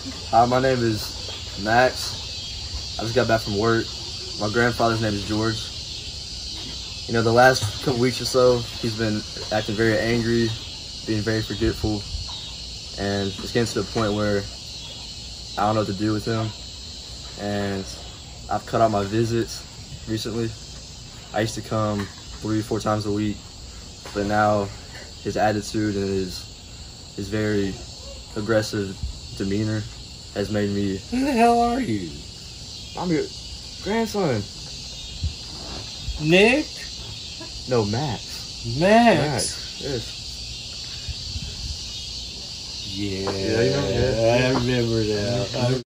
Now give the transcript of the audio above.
Hi, my name is Max. I just got back from work. My grandfather's name is George. You know, the last couple weeks or so, he's been acting very angry, being very forgetful, and it's getting to the point where I don't know what to do with him. And I've cut out my visits recently. I used to come 3 or 4 times a week, but now his attitude and his very aggressive demeanor has made me. Who the hell are you? I'm your grandson. Nick? No, Max. Max. Yes. Yeah, Yeah, you know, yeah. I remember that.